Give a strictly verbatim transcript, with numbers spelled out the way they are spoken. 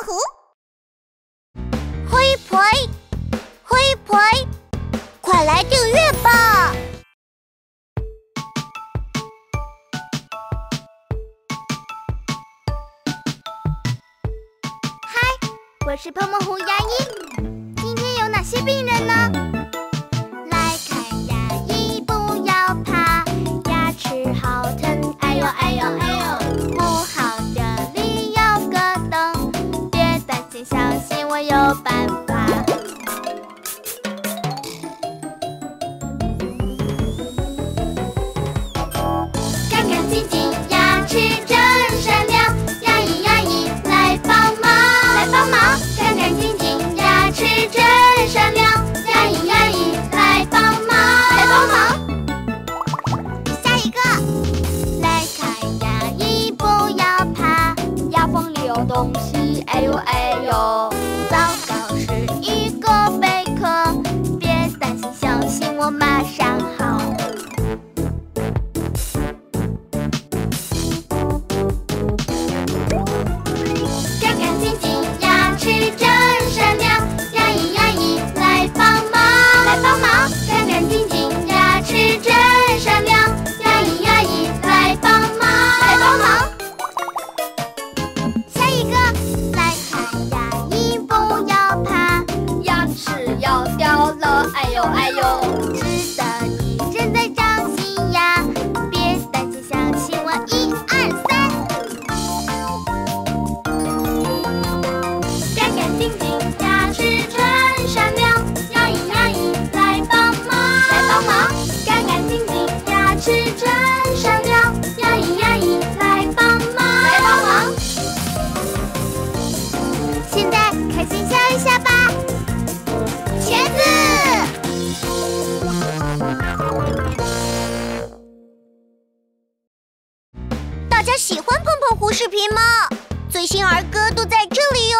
狐。灰婆，灰婆，快来订阅吧！嗨，我是泡沫狐牙医，今天有哪些病人呢？来看牙医，不要怕，牙齿好疼，哎呦哎呦哎呦，不好这里有个洞，别担心，相信我有办法。干干净净，牙齿真善良，牙医牙医来帮忙，来帮忙，干干净净，牙齿真善良，牙医牙医来帮忙，来帮忙。下一个，来看牙医，不要怕，牙缝里有东西，哎呦哎呦，糟糕是一个贝壳，别担心，相信我马上好。干干净净，牙齿真善良，牙医牙医来帮忙，来帮忙，干干净净，牙齿真善良，牙医牙医来帮忙，来帮忙。下一个，来看牙医，不要怕，牙齿要掉了，哎呦哎呦，知道你正在长新牙，别担心，相信我，一二三。干干净净，牙齿真善良，牙医牙医来帮忙，来帮忙，干干净净，牙齿真善良，牙医牙医来帮忙，来帮忙。现在开心笑一下吧，茄子。大家喜欢碰碰狐视频吗？最新儿歌都在这里哟。